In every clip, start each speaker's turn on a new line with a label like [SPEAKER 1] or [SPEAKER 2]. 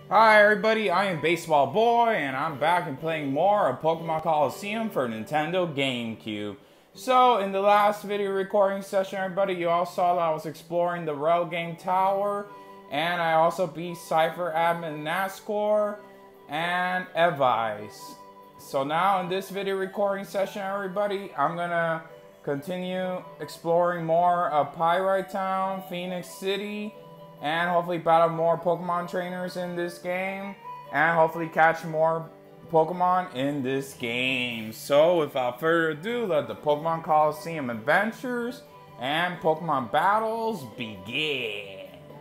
[SPEAKER 1] Hi everybody, I am Baseball Boy, and I'm back and playing more of Pokemon Colosseum for Nintendo GameCube. So, in the last video recording session, everybody, you all saw that I was exploring the Rail Game Tower, and I also beat Cypher Admin Nascore and Evice. So now, in this video recording session, everybody, I'm gonna continue exploring more of Pyrite Town, Phoenix City, and hopefully battle more Pokemon trainers in this game, and hopefully catch more Pokemon in this game. So without further ado, let the Pokemon Colosseum adventures and Pokemon battles begin.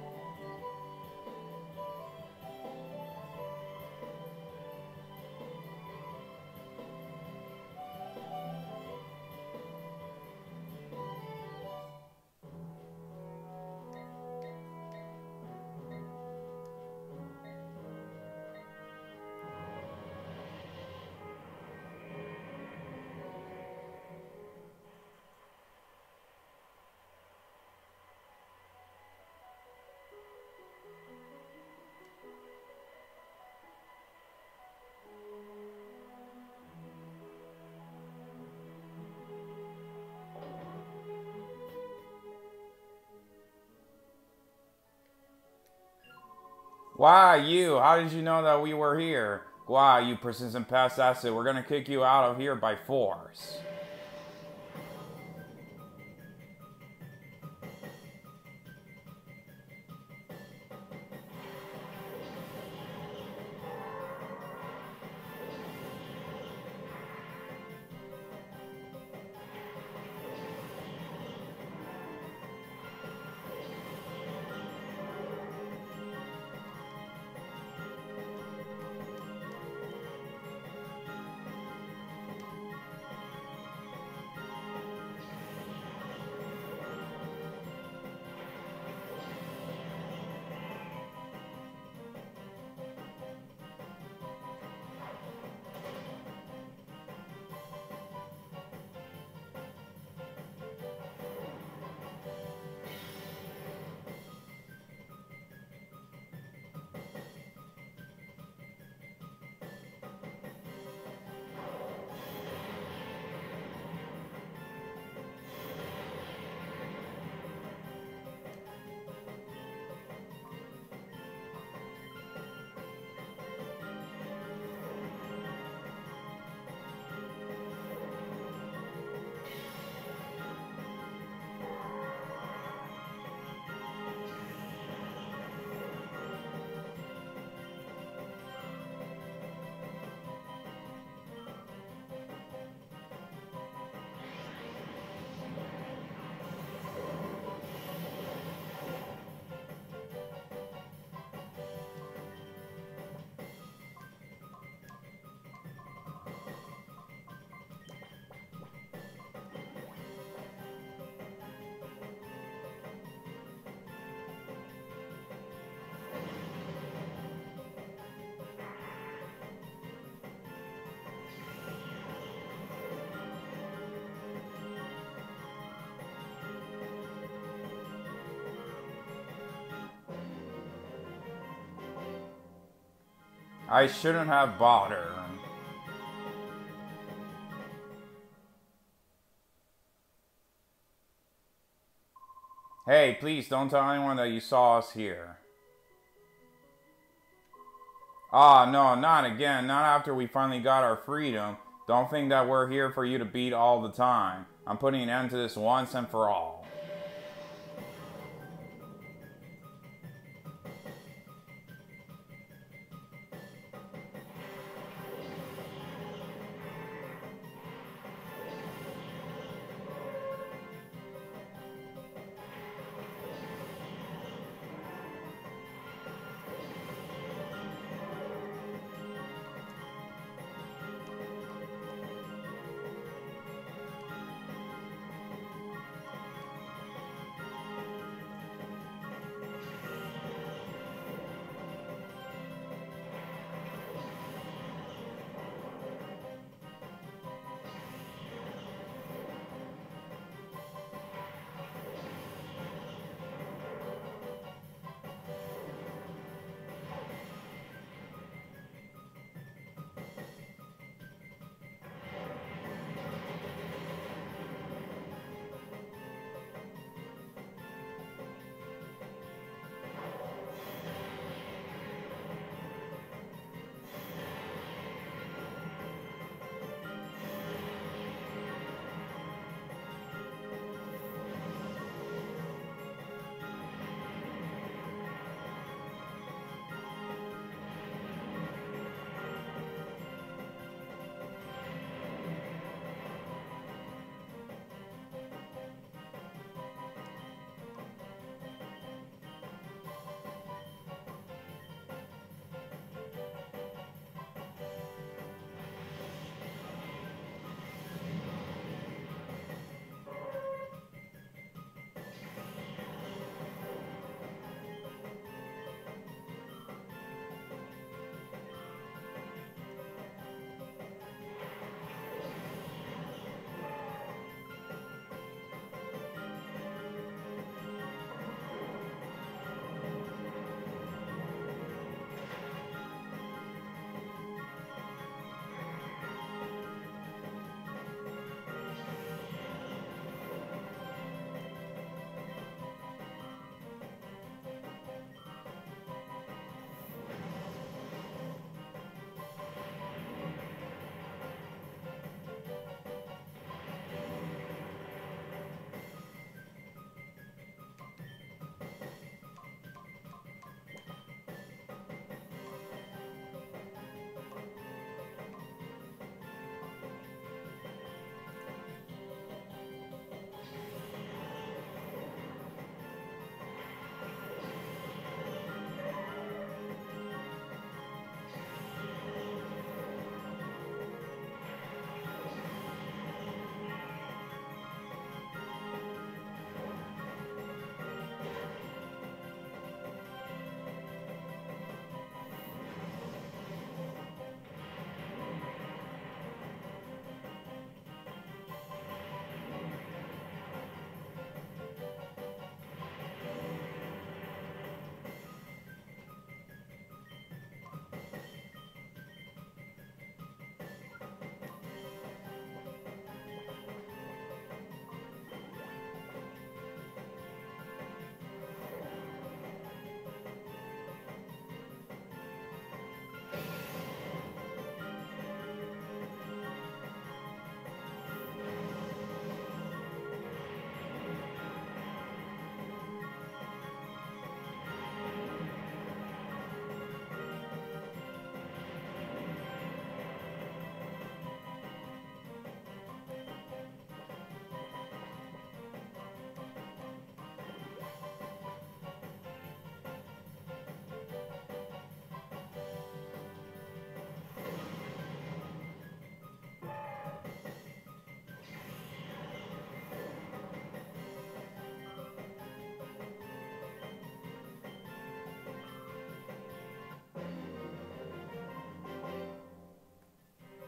[SPEAKER 1] Why, you? How did you know that we were here? Why, you persistent past asset, we're gonna kick you out of here by force. I shouldn't have bothered. Hey, please don't tell anyone that you saw us here. Ah, no, not again. Not after we finally got our freedom. Don't think that we're here for you to beat all the time. I'm putting an end to this once and for all.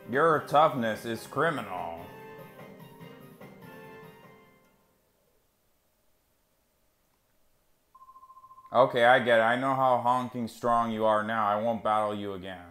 [SPEAKER 1] Your toughness is criminal. Okay, I get it. I know how honking strong you are now. I won't battle you again.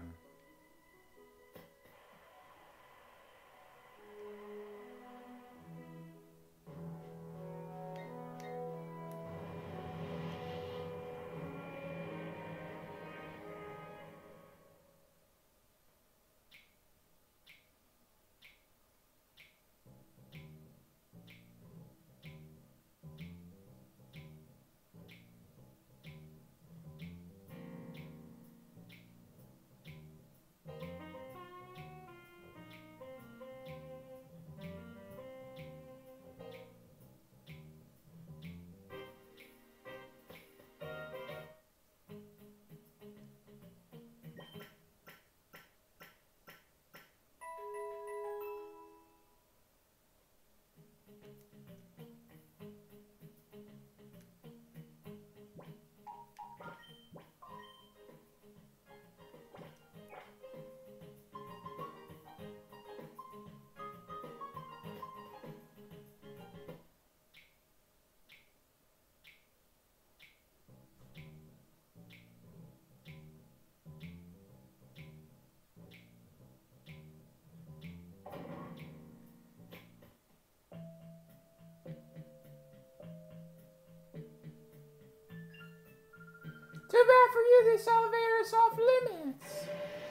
[SPEAKER 1] Too bad for you, this elevator is off limits.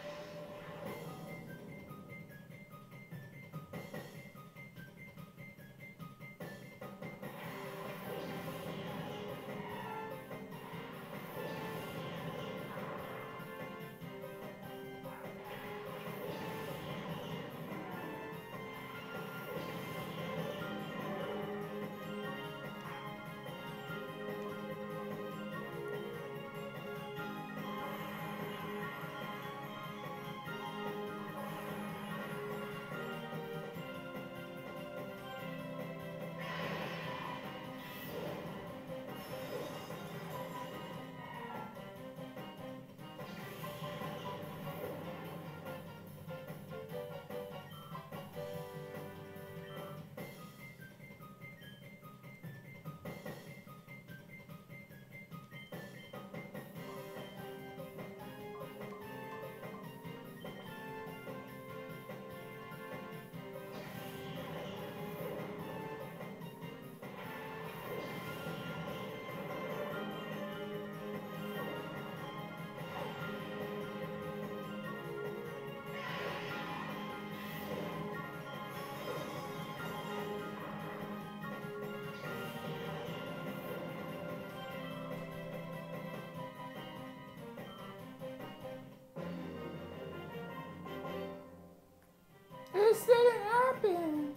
[SPEAKER 1] This didn't happen.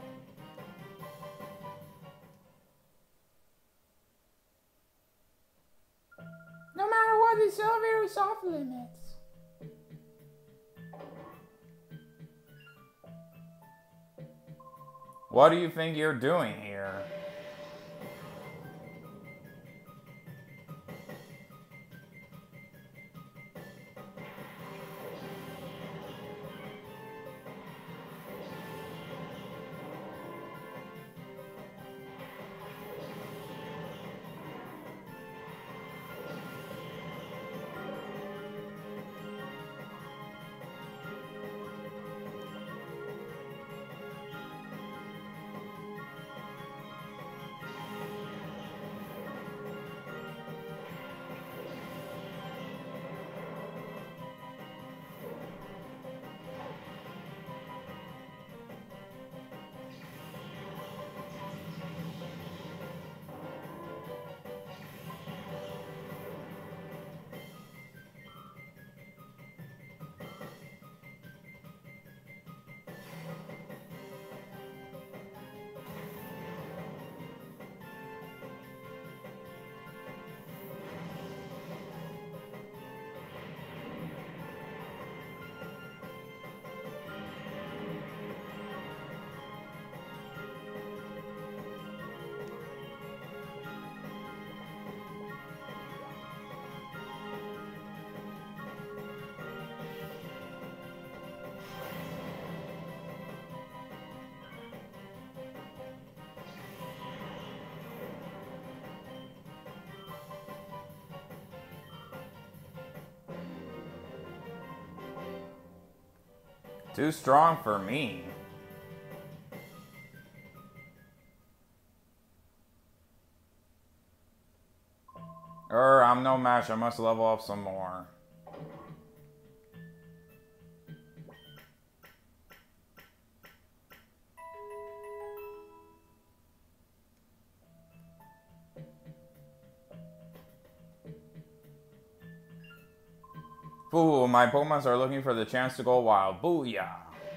[SPEAKER 1] No matter what, this elevator is off limits. What do you think you're doing here? Too strong for me. I'm no match. I must level up some more. Ooh, my Pokemons are looking for the chance to go wild. Booyah!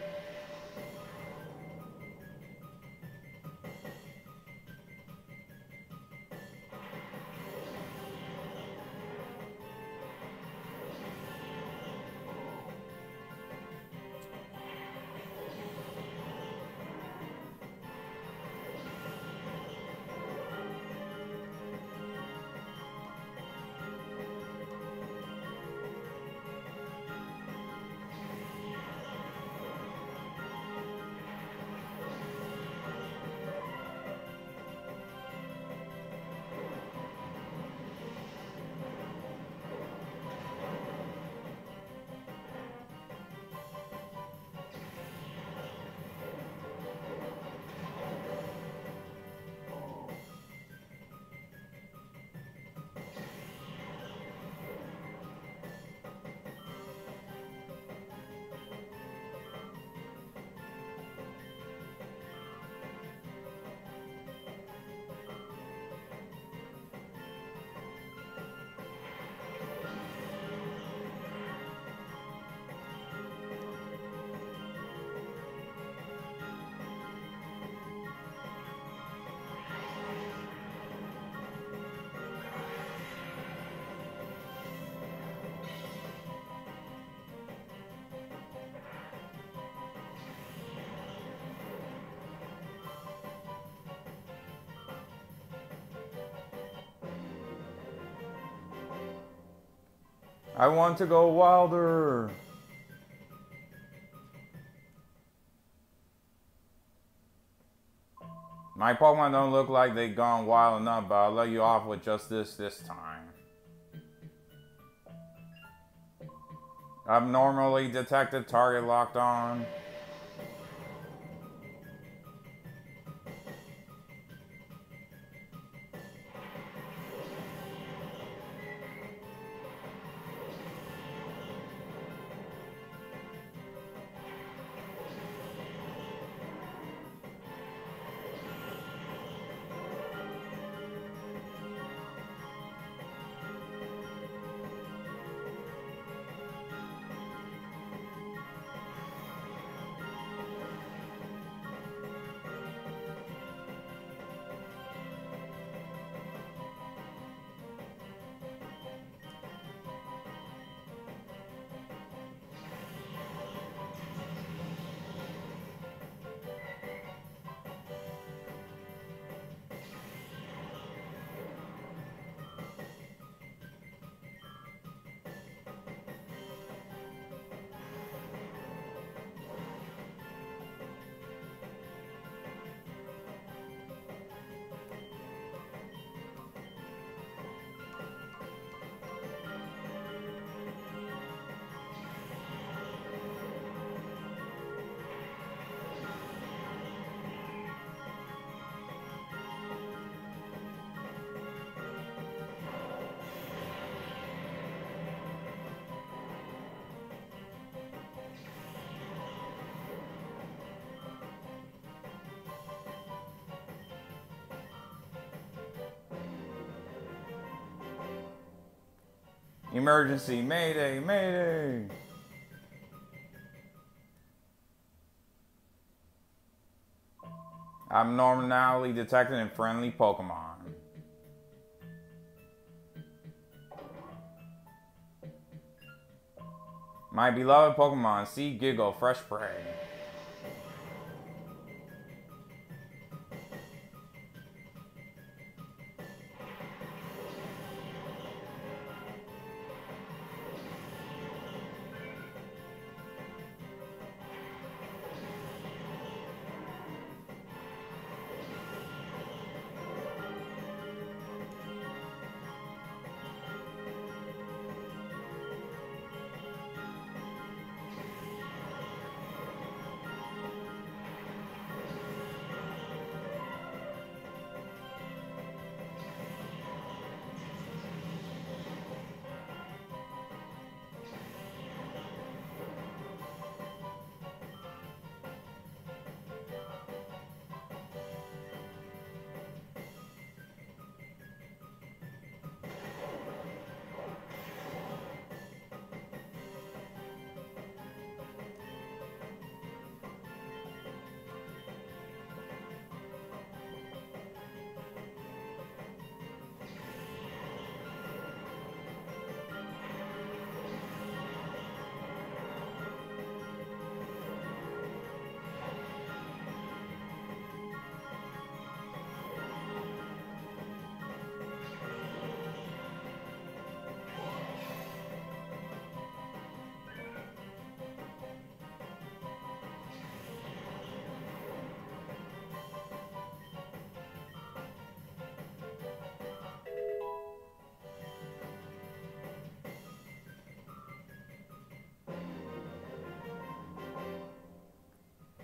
[SPEAKER 1] I want to go wilder. My Pokemon don't look like they've gone wild enough, but I'll let you off with just this time. Abnormally detected target locked on. Emergency, mayday, mayday! Abnormality detected in friendly Pokemon. My beloved Pokemon, see Giggle, fresh prey.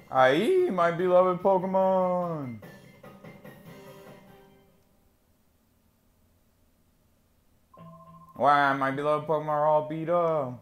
[SPEAKER 1] Aye, my beloved Pokemon! Wow, my beloved Pokemon are all beat up.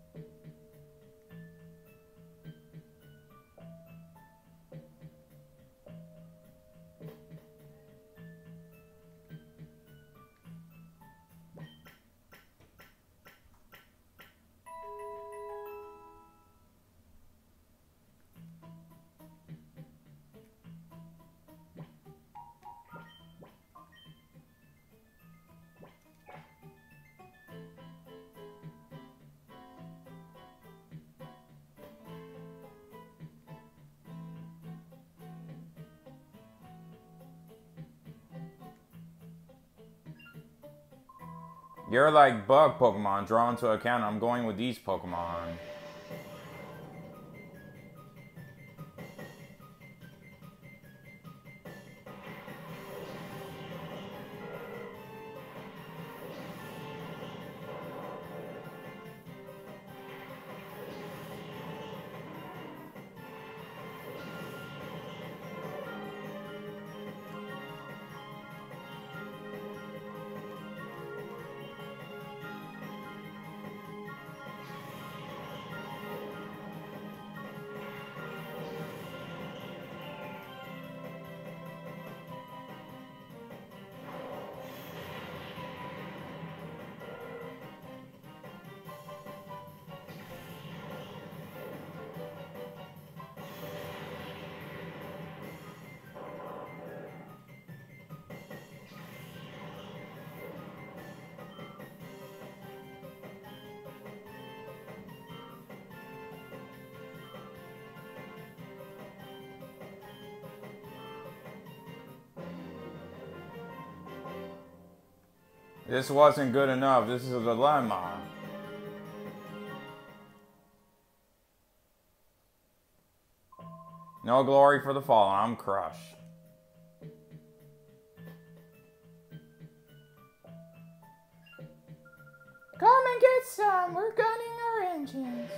[SPEAKER 1] You're like bug Pokemon drawn to account. I'm going with these Pokemon. This wasn't good enough. This is a dilemma. No glory for the fallen. I'm crushed. Come and get some. We're gunning our engines.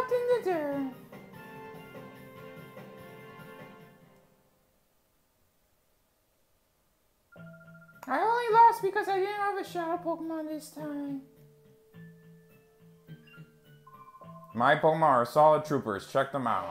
[SPEAKER 1] nothing to do. I only lost because I didn't have a shadow Pokemon this time. My Pokemon are solid troopers. Check them out.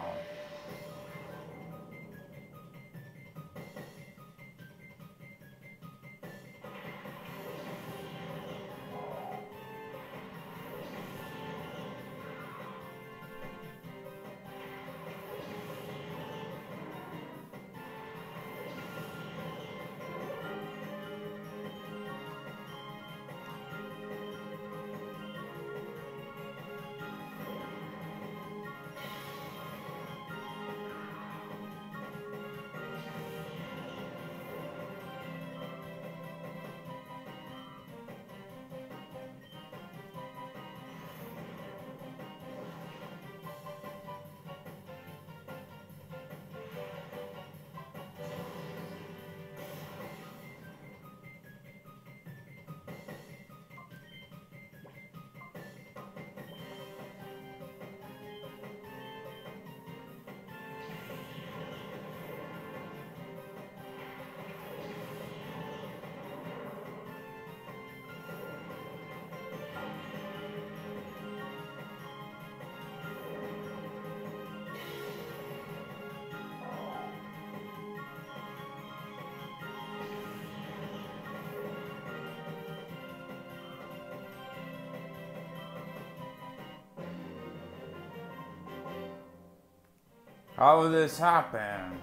[SPEAKER 1] How did this happen?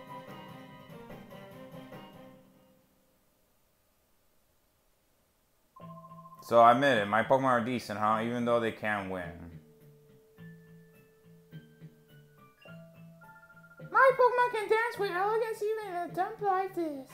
[SPEAKER 1] So I admit it, my Pokemon are decent, huh? Even though they can't win. My Pokemon can dance with elegance even in a dump like this.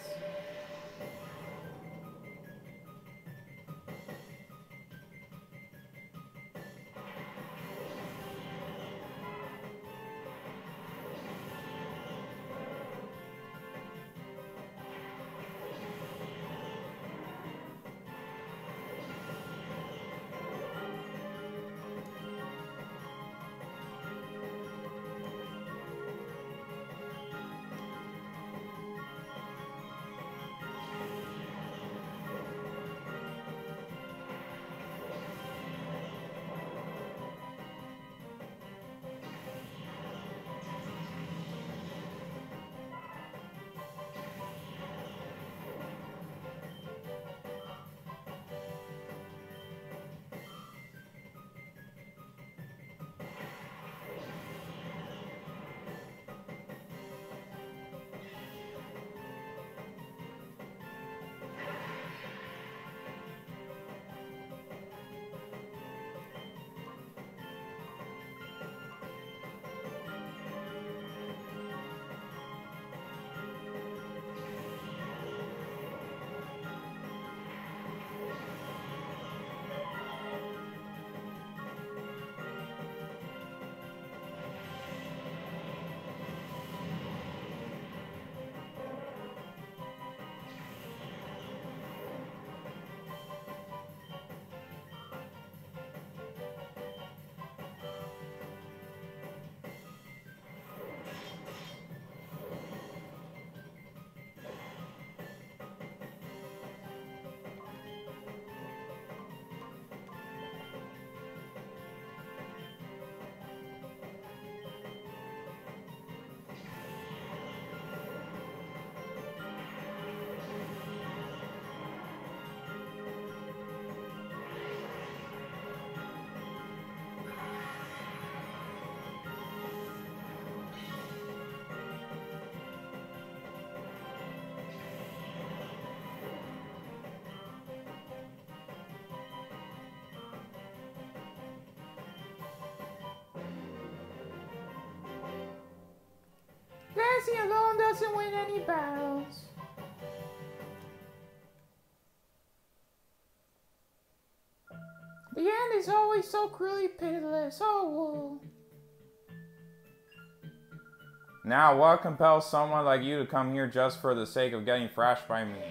[SPEAKER 1] Dancing alone doesn't win any battles. The end is always so cruelly pitiless. Oh, whoa. Now, what compels someone like you to come here just for the sake of getting thrashed by me?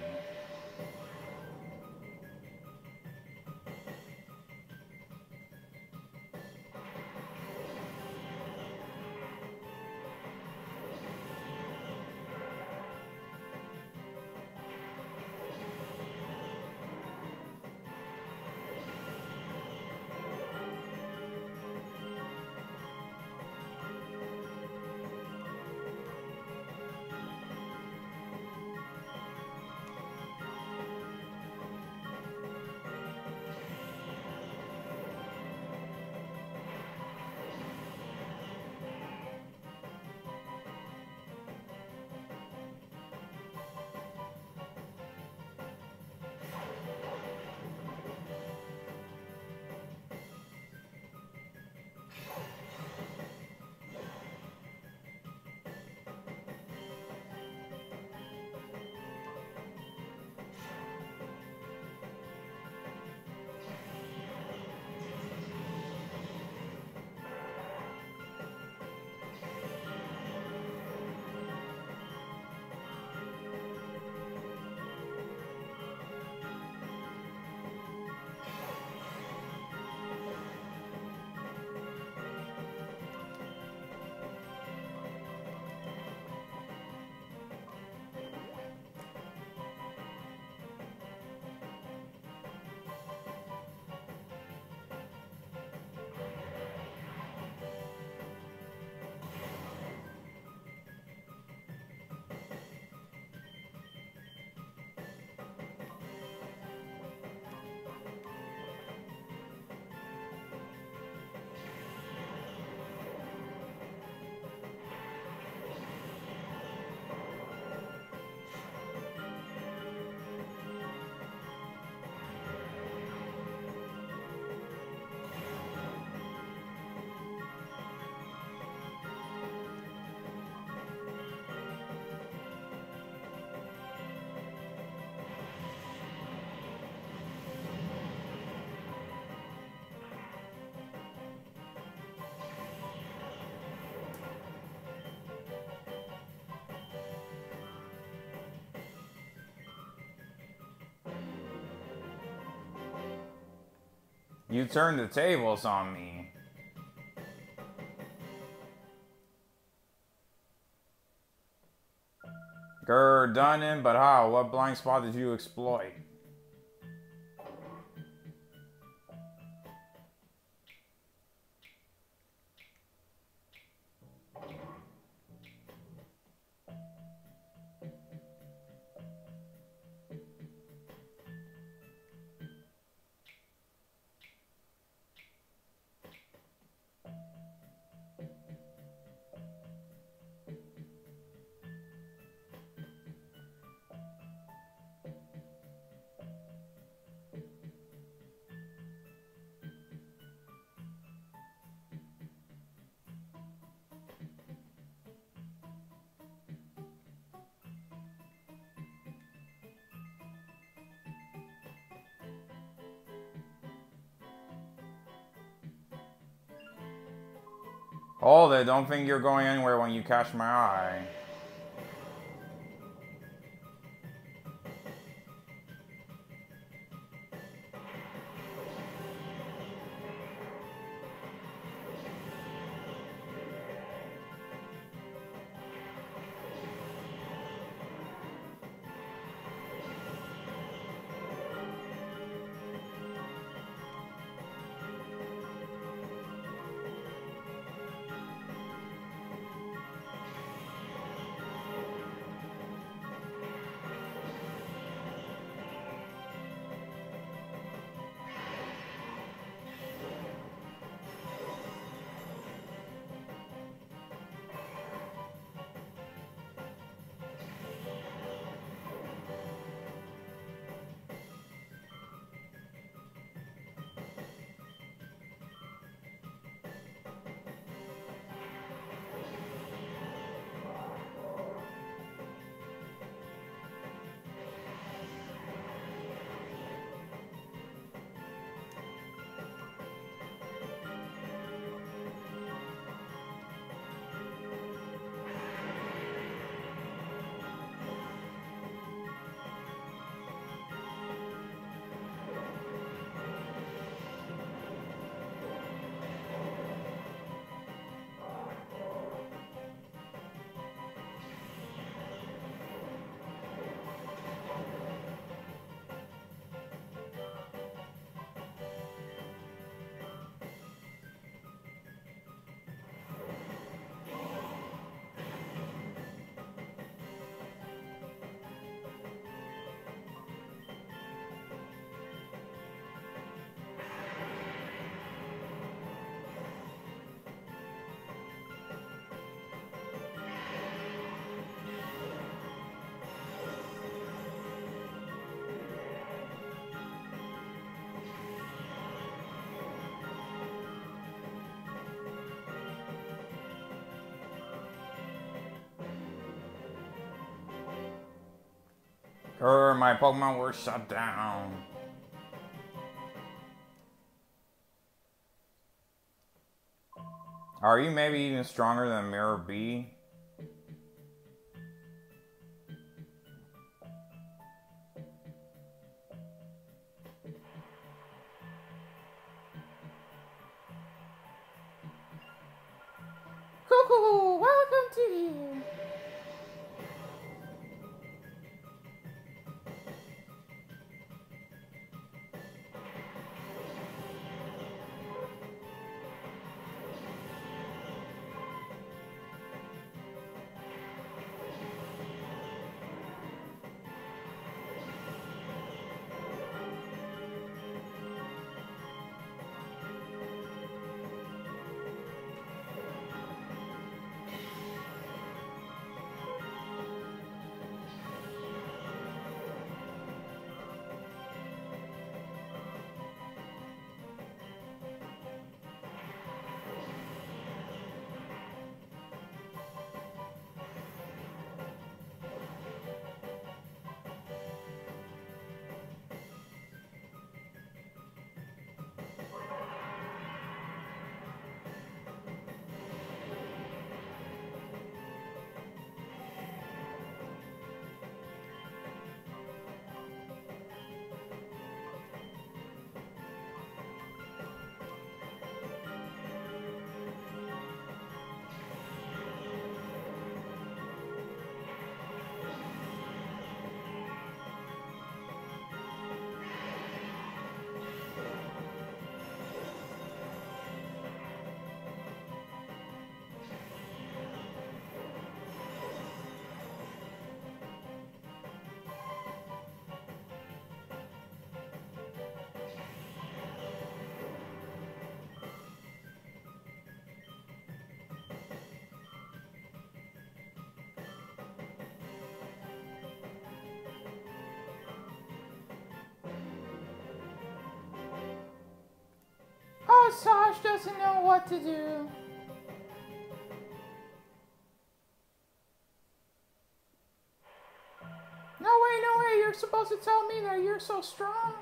[SPEAKER 1] You turned the tables on me. Grr, done in, but how? What blind spot did you exploit? Hold it, don't think you're going anywhere when you catch my eye. Grr, my Pokemon were shut down. Are you maybe even stronger than Mirror B? Cuckoo, welcome to you. Saj doesn't know what to do. No way, you're supposed to tell me that you're so strong.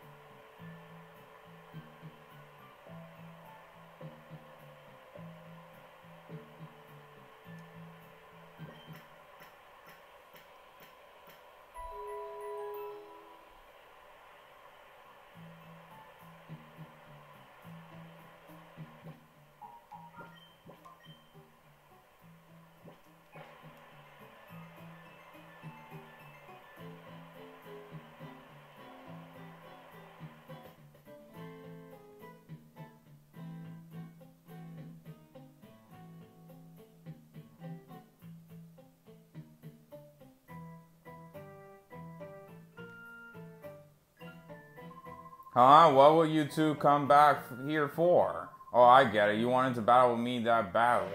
[SPEAKER 1] Huh? What will you two come back here for? Oh, I get it. You wanted to battle with me that badly.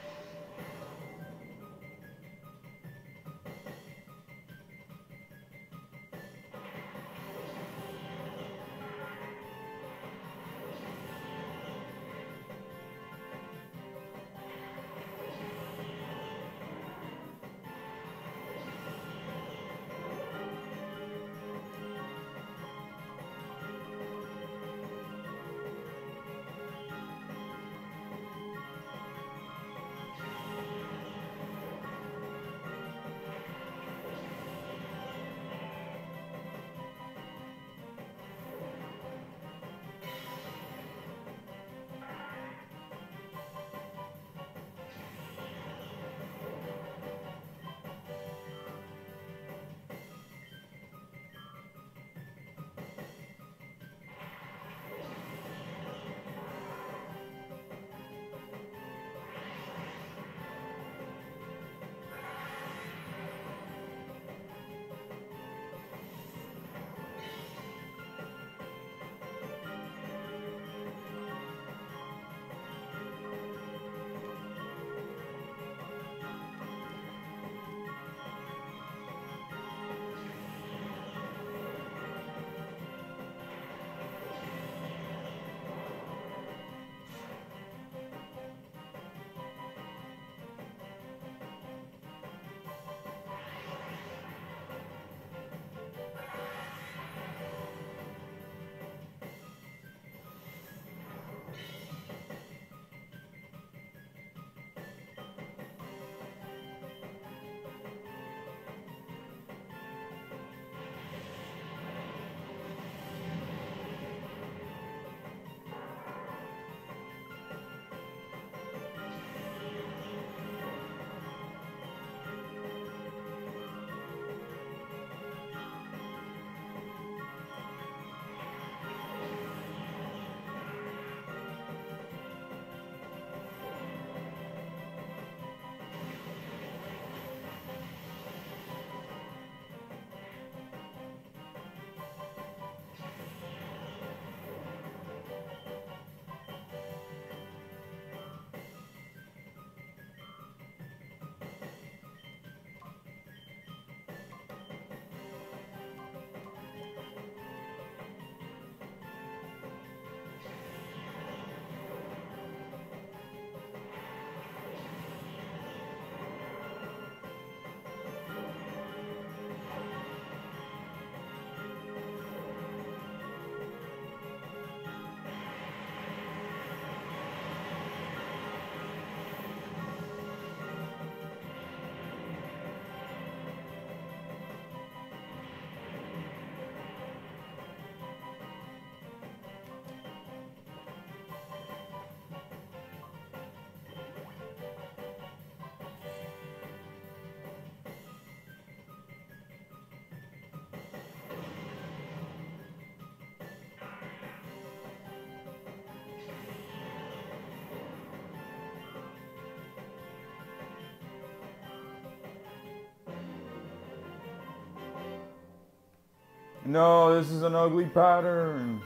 [SPEAKER 1] No, this is an ugly pattern.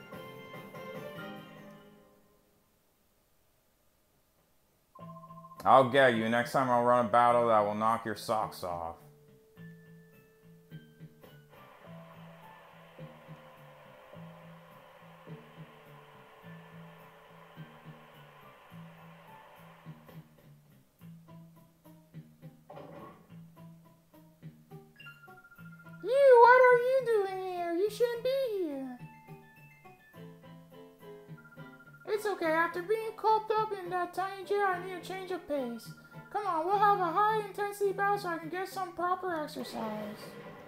[SPEAKER 1] I'll get you. Next time I'll run a battle that will knock your socks off.
[SPEAKER 2] you doing here? You shouldn't be here. It's okay. After being cooped up in that tiny jail, I need a change of pace. Come on, we'll have a high-intensity battle so I can get some proper exercise.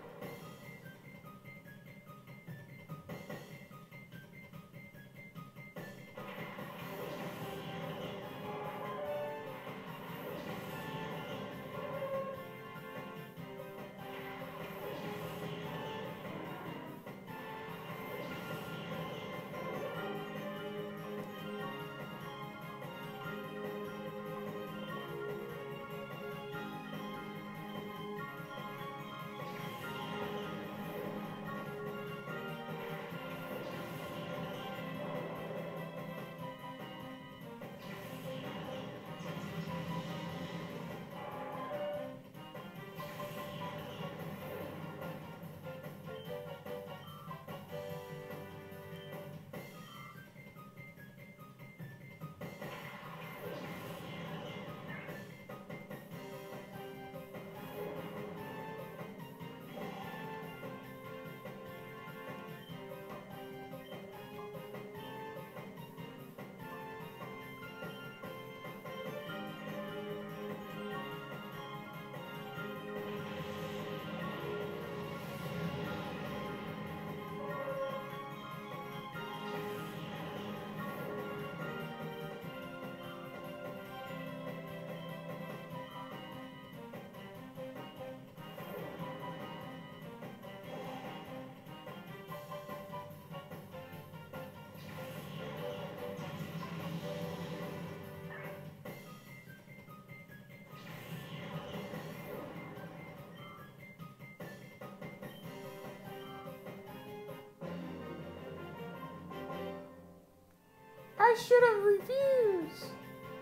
[SPEAKER 2] I should have refused.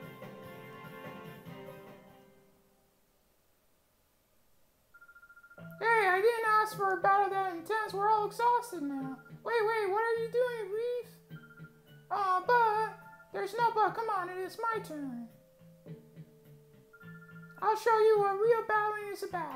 [SPEAKER 2] Hey, I didn't ask for a battle that intense. We're all exhausted now. Wait, what are you doing, Reef? But there's no but. Come on, it is my turn. I'll show you what real battling is about.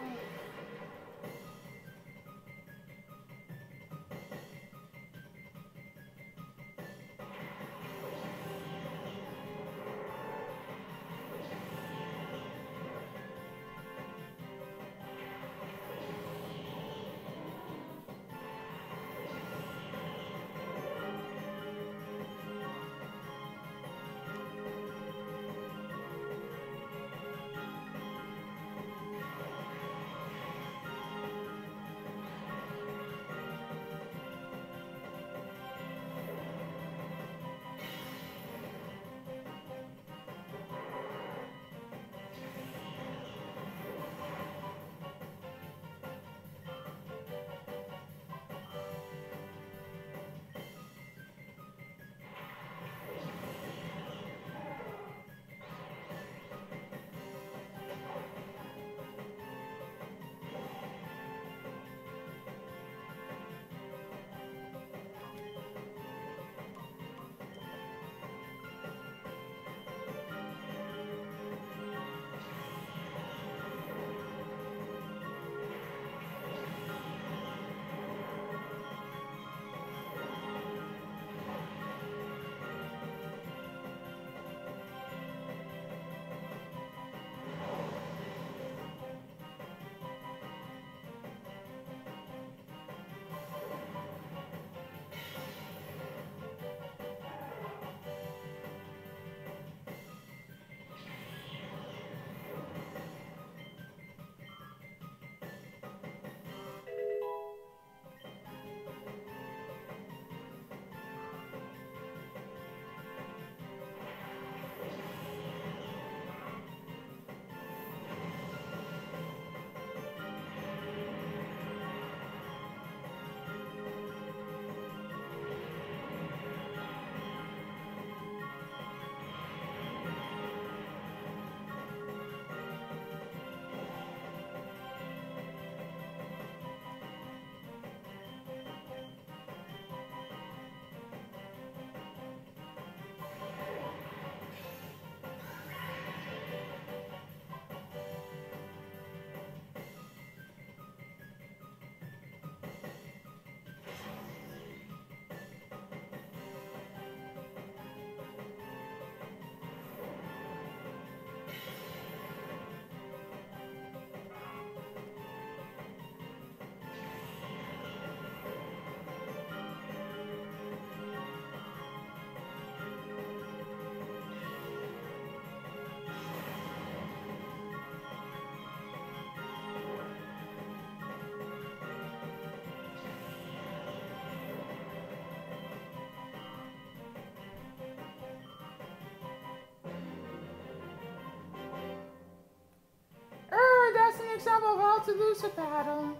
[SPEAKER 2] example of how to lose a battle.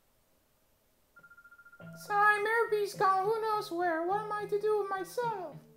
[SPEAKER 2] Sorry, Mirror Beast gone who knows where. What am I to do with myself?